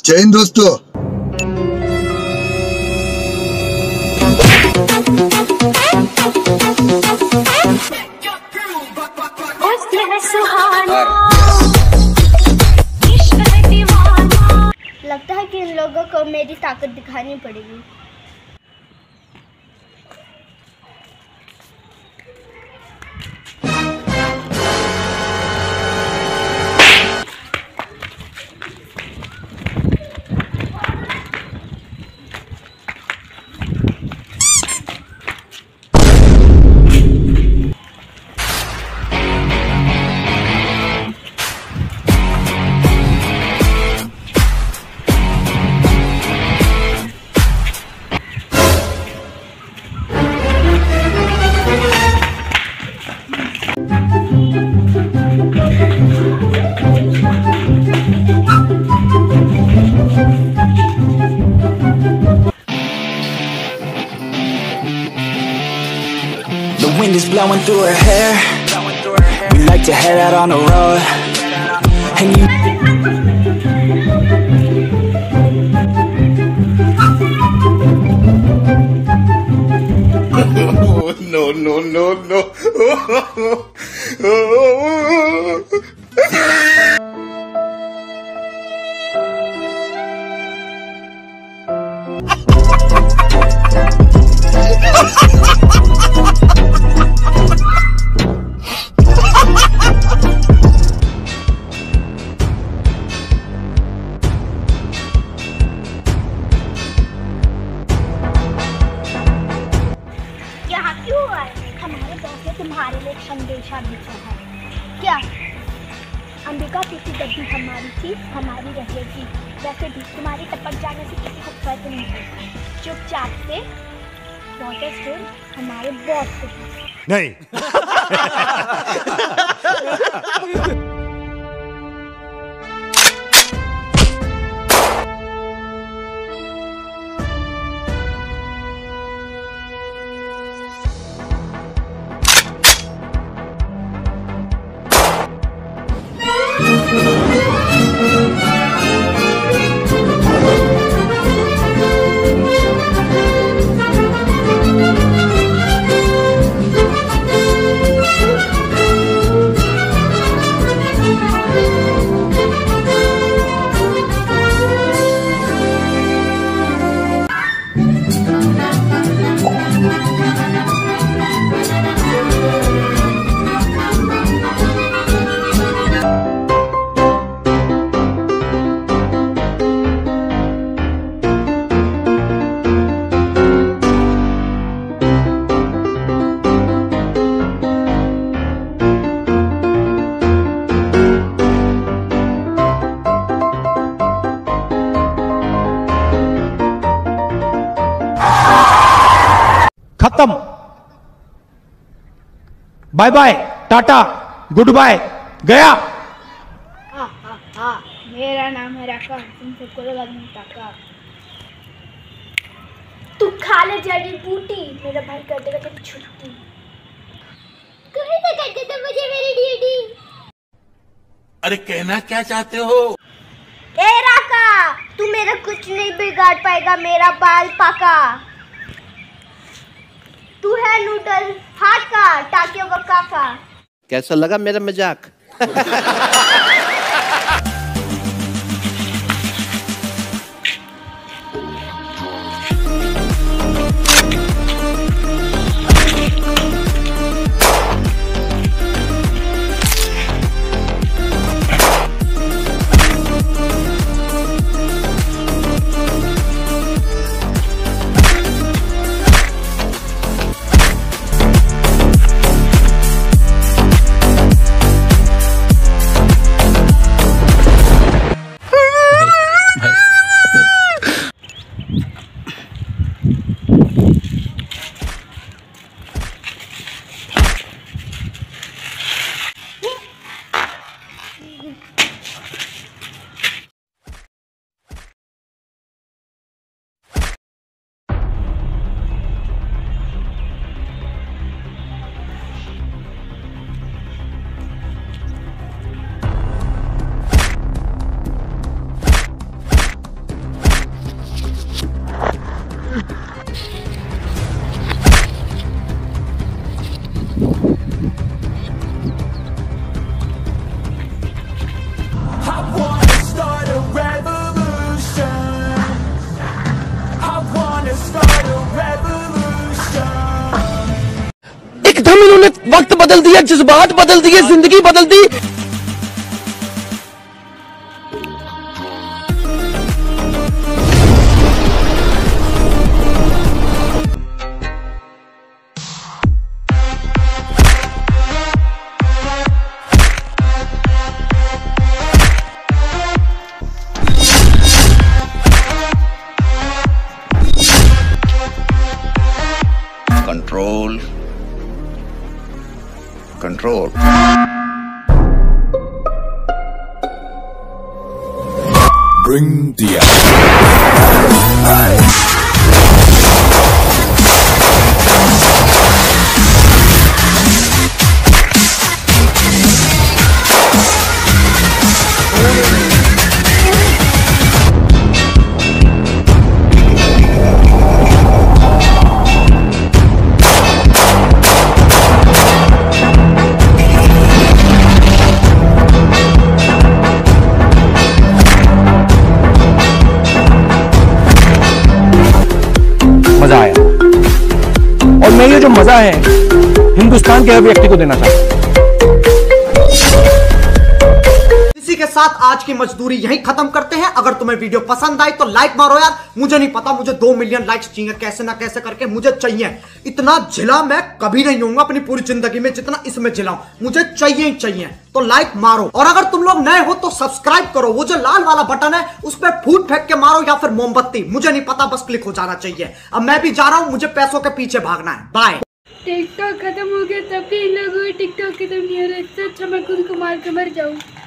जय हिंद दोस्तों। लगता है कि इन लोगों को मेरी ताकत दिखानी पड़ेगी। The wind is blowing through her hair. We like to head out on the road. And you no. यहाँ क्यों आए? हमारे बॉस ने तुम्हारे लिए एक संदेशा भेजा है। क्या? अंबिका किसी गद्दी हमारी थी, हमारी रहेगी। वैसे भी तुम्हारी टपक जाने से किसी को फर्क नहीं पड़ता। चुपचाप से वाटर स्टोन हमारे बॉस को नहीं। खत्म। Bye bye, tata, goodbye, गया। मेरा नाम है राका, तुम सबको लगा दूं टाका। तू खा ले जड़ी बूटी, मेरा भाई कर देगा तेरी छुट्टी। कोई तो कर दे तो मुझे मेरी ड्यूटी। अरे कहना क्या चाहते हो? ए राका, तू मेरा कुछ नहीं बिगाड़ पाएगा, मेरा बाल पाका। तू है नूडल हाथ का, टाके वक्का का। कैसा लगा मेरा मजाक? बदल दिया, जज्बात बदल दिए, जिंदगी बदल दी। Control. Control. Bring the मजा आया और मैं ये जो मजा है हिंदुस्तान के हर व्यक्ति को देना चाहता हूं। इसी के साथ आज की मजदूरी यहीं खत्म करते हैं। अगर तुम्हें वीडियो पसंद आई तो लाइक मारो यार। मुझे नहीं पता, मुझे 2 मिलियन लाइक्स चाहिए, कैसे ना कैसे करके मुझे चाहिए। इतना झिला मैं कभी नहीं होऊंगा अपनी पूरी जिंदगी में जितना इसमें झिलाऊं, मुझे चाहिए ही चाहिए। तो लाइक मारो और अगर तुम लोग नए हो तो सब्सक्राइब करो। वो जो लाल वाला बटन है उस पर फूट फेंक के मारो या फिर मोमबत्ती, मुझे नहीं पता, बस क्लिक हो जाना चाहिए। अब मैं भी जा रहा हूं, मुझे पैसों के पीछे भागना है। बाय। टिकटॉक खत्म हो गया तब भी लोग टिकटॉक खत्म नहीं हो रहा है। अच्छा मैं खुद को मार के मर जाऊं।